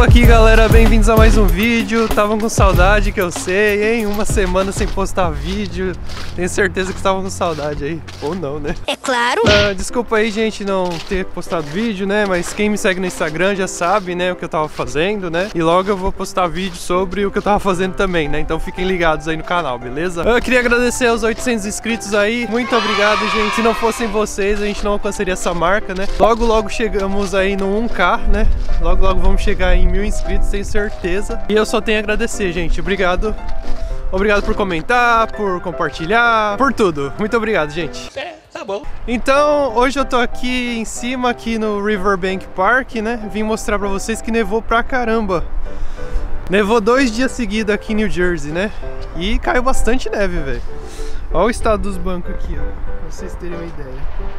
Estou aqui, galera, bem-vindos a mais um vídeo. Estavam com saudade, que eu sei, hein? Uma semana sem postar vídeo. Tenho certeza que estavam com saudade aí. Ou não, né? É claro. Desculpa aí, gente, não ter postado vídeo, né? Mas quem me segue no Instagram já sabe, né, o que eu tava fazendo, né? E logo eu vou postar vídeo sobre o que eu tava fazendo também, né? Então fiquem ligados aí no canal, beleza? Eu queria agradecer aos 800 inscritos aí. Muito obrigado, gente. Se não fossem vocês, a gente não alcançaria essa marca, né? Logo chegamos aí no 1K, né? Logo vamos chegar em 1000 inscritos, tenho certeza. E eu só tenho a agradecer, gente. Obrigado. Obrigado por comentar, por compartilhar, por tudo. Muito obrigado, gente. Tá bom. Então, hoje eu tô aqui em cima, aqui no Riverbank Park, né? Vim mostrar pra vocês que nevou pra caramba. Nevou 2 dias seguidos aqui em New Jersey, né? E caiu bastante neve, velho. Olha o estado dos bancos aqui, ó. Pra vocês terem uma ideia.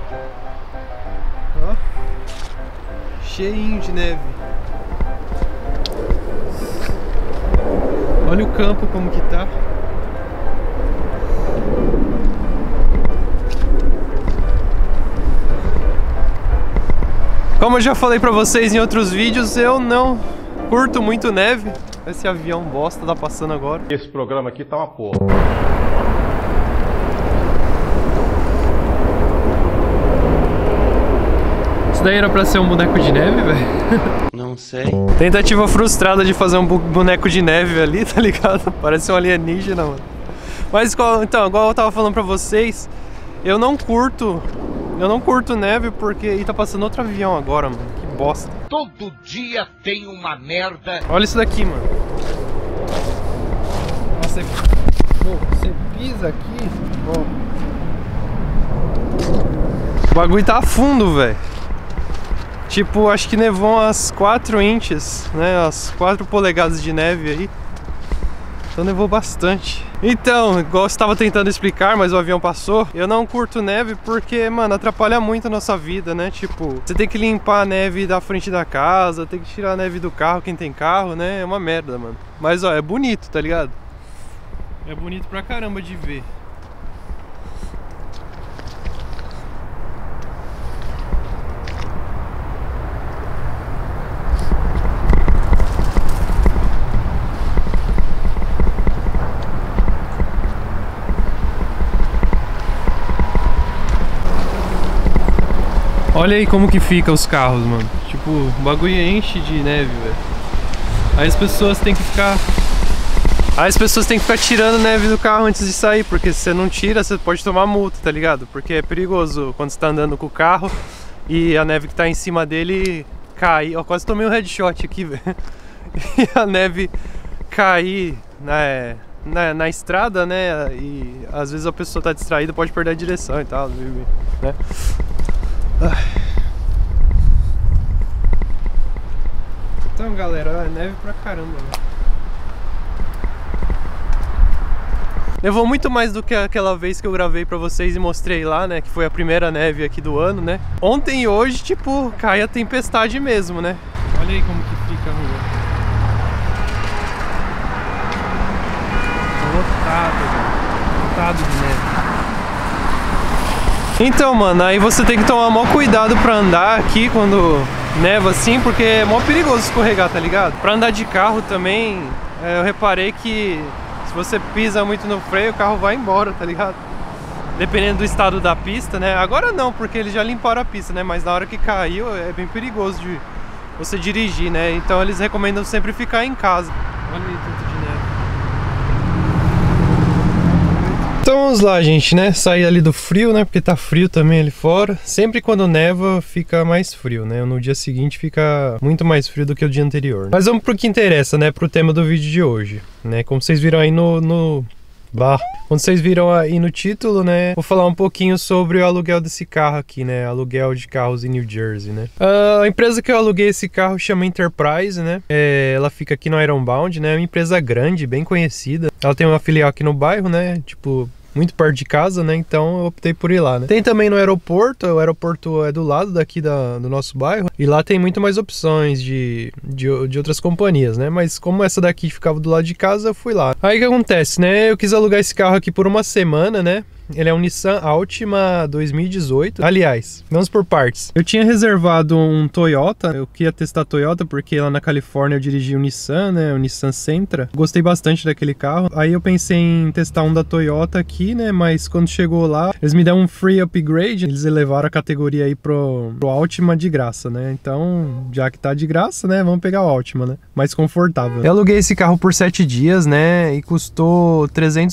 Ó. Cheinho de neve. Olha o campo como que tá. Como eu já falei pra vocês em outros vídeos, eu não curto muito neve. Esse avião bosta tá passando agora. Esse programa aqui tá uma porra. Isso daí era pra ser um boneco de neve, velho? Não sei. Tentativa frustrada de fazer um boneco de neve ali, tá ligado? Parece um alienígena, mano. Mas então, igual eu tava falando pra vocês, eu não curto neve porque... Ih, tá passando outro avião agora, mano. Que bosta. Todo dia tem uma merda. Olha isso daqui, mano. Nossa, você pisa aqui, ó. O bagulho tá a fundo, velho. Tipo, acho que nevou umas 4 inches, né? As 4 polegadas de neve aí. Então nevou bastante. Então, igual eu estava tentando explicar, mas o avião passou. Eu não curto neve porque, mano, atrapalha muito a nossa vida, né? Tipo, você tem que limpar a neve da frente da casa, tem que tirar a neve do carro, quem tem carro, né? É uma merda, mano. Mas, ó, é bonito, tá ligado? É bonito pra caramba de ver. Olha aí como que fica os carros, mano. Tipo, o bagulho enche de neve, velho. Aí as pessoas têm que ficar tirando neve do carro antes de sair, porque se você não tira, você pode tomar multa, tá ligado? Porque é perigoso quando você tá andando com o carro e a neve que tá em cima dele cair. Ó, quase tomei um headshot aqui, velho. E a neve cair na estrada, né? E às vezes a pessoa tá distraída, pode perder a direção e tal, né? Então, galera, neve pra caramba, né? Nevou muito mais do que aquela vez que eu gravei pra vocês e mostrei lá, né? Que foi a primeira neve aqui do ano, né? Ontem e hoje, tipo, cai a tempestade mesmo, né? Olha aí como que fica a rua. Lotado, velho. Lotado de neve. Então, mano, aí você tem que tomar maior cuidado pra andar aqui quando neva assim, porque é mó perigoso escorregar, tá ligado? Pra andar de carro também, eu reparei que se você pisa muito no freio, o carro vai embora, tá ligado? Dependendo do estado da pista, né? Agora não, porque eles já limparam a pista, né? Mas na hora que caiu, é bem perigoso de você dirigir, né? Então eles recomendam sempre ficar em casa. Olha aí tanto de neve. Então vamos lá, gente, né? Sair ali do frio, né? Porque tá frio também ali fora. Sempre quando neva fica mais frio, né? No dia seguinte fica muito mais frio do que o dia anterior, né? Mas vamos pro que interessa, né? Pro tema do vídeo de hoje, né? Como vocês viram aí como vocês viram aí no título, né? Vou falar um pouquinho sobre o aluguel desse carro aqui, né? Aluguel de carros em New Jersey, né? A empresa que eu aluguei esse carro chama Enterprise, né? Ela fica aqui no Ironbound, né? É uma empresa grande, bem conhecida. Ela tem uma filial aqui no bairro, né? Tipo, muito perto de casa, né? Então eu optei por ir lá, né? Tem também no aeroporto, o aeroporto é do lado daqui do nosso bairro, e lá tem muito mais opções de outras companhias, né? Mas como essa daqui ficava do lado de casa, eu fui lá. Aí o que acontece, né? Eu quis alugar esse carro aqui por uma semana, né? Ele é um Nissan Altima 2018. Aliás, vamos por partes. Eu tinha reservado um Toyota. Eu queria testar Toyota porque lá na Califórnia eu dirigi um Nissan, né? O Nissan Sentra. Gostei bastante daquele carro. Aí eu pensei em testar um da Toyota aqui, né? Mas quando chegou lá, eles me deram um free upgrade. Eles elevaram a categoria aí pro Altima de graça, né? Então, já que tá de graça, né? Vamos pegar o Altima, né? Mais confortável. Eu aluguei esse carro por 7 dias, né? E custou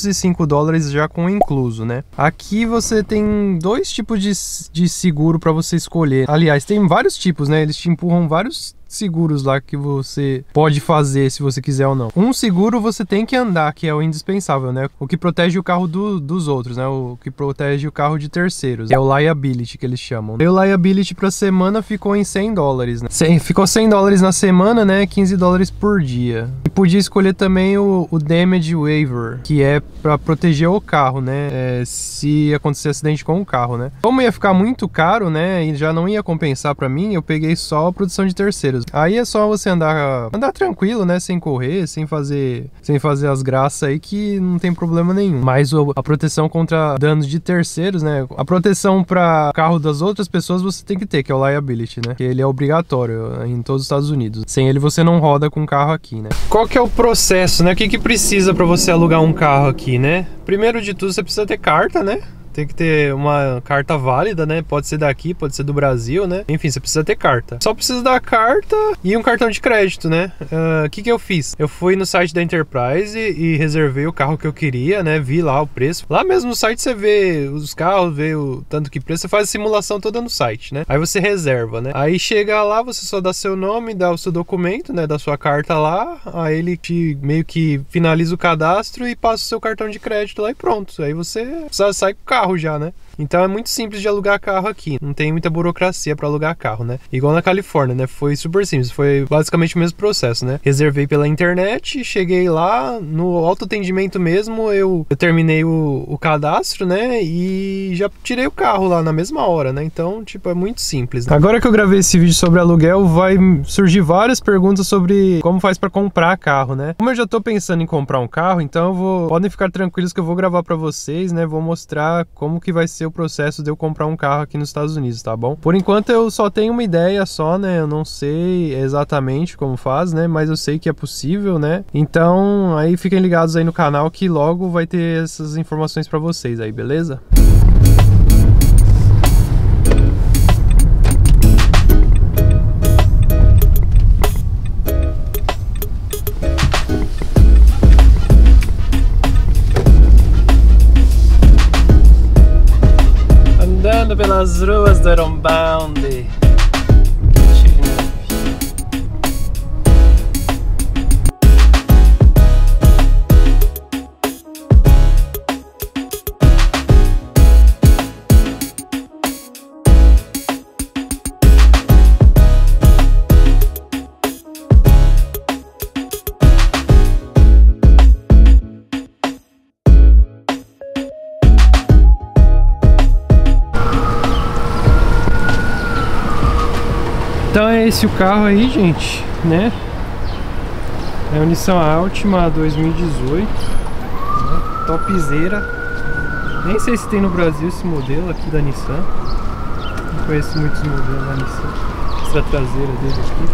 $305 já com incluso, né? Aqui você tem dois tipos de seguro para você escolher. Aliás, tem vários tipos, né? Eles te empurram vários seguros lá que você pode fazer se você quiser ou não. Um seguro você tem que andar, que é o indispensável, né? O que protege o carro dos outros, né? O que protege o carro de terceiros. É o liability que eles chamam. E o liability pra semana ficou em $100, né? Ficou $100 na semana, né? $15 por dia. E podia escolher também o damage waiver, que é pra proteger o carro, né? Se acontecer acidente com o carro, né? Como ia ficar muito caro, né? E já não ia compensar pra mim, eu peguei só a proteção de terceiros. Aí é só você andar tranquilo, né? Sem correr, sem fazer as graças aí, que não tem problema nenhum. Mas a proteção contra danos de terceiros, né? A proteção para carro das outras pessoas você tem que ter, que é o liability, né? Que ele é obrigatório em todos os Estados Unidos. Sem ele você não roda com carro aqui, né? Qual que é o processo, né? O que precisa para você alugar um carro aqui, né? Primeiro de tudo você precisa ter carta, né? Tem que ter uma carta válida, né? Pode ser daqui, pode ser do Brasil, né? Enfim, você precisa ter carta. Só precisa da carta e um cartão de crédito, né? O que eu fiz? Eu fui no site da Enterprise e reservei o carro que eu queria, né? Vi lá o preço. Lá mesmo no site você vê os carros, vê o tanto que preço. Você faz a simulação toda no site, né? Aí você reserva, né? Aí chega lá, você só dá seu nome, dá o seu documento, né? Da sua carta lá. Aí ele te meio que finaliza o cadastro e passa o seu cartão de crédito lá e pronto. Aí você sai com o carro já, né? Então é muito simples de alugar carro aqui. Não tem muita burocracia para alugar carro, né? Igual na Califórnia, né? Foi super simples. Foi basicamente o mesmo processo, né? Reservei pela internet, cheguei lá, no autoatendimento mesmo, eu terminei o cadastro, né? E já tirei o carro lá na mesma hora, né? Então, tipo, é muito simples, né? Agora que eu gravei esse vídeo sobre aluguel, vai surgir várias perguntas sobre como faz para comprar carro, né? Como eu já tô pensando em comprar um carro, então podem ficar tranquilos que eu vou gravar para vocês, né? Vou mostrar como que vai ser o processo de eu comprar um carro aqui nos Estados Unidos, tá bom? Por enquanto eu só tenho uma ideia só, né? Eu não sei exatamente como faz, né? Mas eu sei que é possível, né? Então, aí fiquem ligados aí no canal que logo vai ter essas informações pra vocês aí, beleza? Andando pelas ruas do Aerobound. Então é esse o carro aí, gente, né? É o Nissan Altima 2018, né? Topzera. Nem sei se tem no Brasil esse modelo aqui da Nissan. Não conheço muitos modelos da Nissan. Essa traseira dele aqui.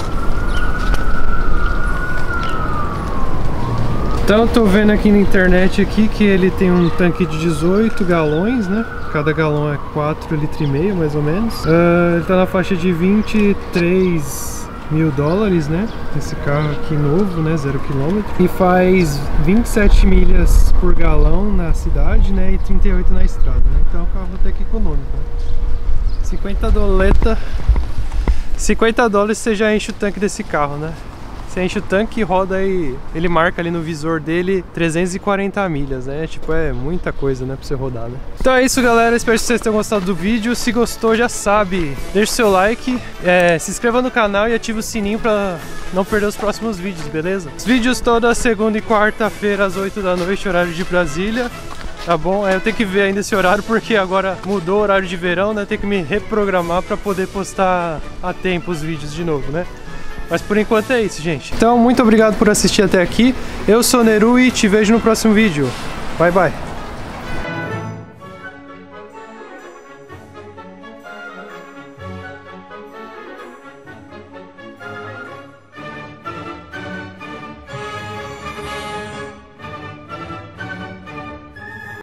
Então eu tô vendo aqui na internet aqui que ele tem um tanque de 18 galões, né? Cada galão é 4,5 litros mais ou menos. Ele tá na faixa de $23 mil, né? Esse carro aqui novo, né? 0 km. E faz 27 milhas por galão na cidade, né? E 38 na estrada, né? Então é um carro até que econômico, né? 50 doleta. $50 você já enche o tanque desse carro, né? Você enche o tanque e roda aí, ele marca ali no visor dele 340 milhas, né? Tipo, é muita coisa, né, pra você rodar, né? Então é isso, galera, espero que vocês tenham gostado do vídeo. Se gostou, já sabe, deixa o seu like, se inscreva no canal e ative o sininho pra não perder os próximos vídeos, beleza? Os vídeos toda segunda e quarta-feira às 8 da noite, horário de Brasília. Tá bom? Eu tenho que ver ainda esse horário porque agora mudou o horário de verão, né? Tenho que me reprogramar pra poder postar a tempo os vídeos de novo, né? Mas por enquanto é isso, gente. Então, muito obrigado por assistir até aqui. Eu sou o Neru e te vejo no próximo vídeo. Bye, bye.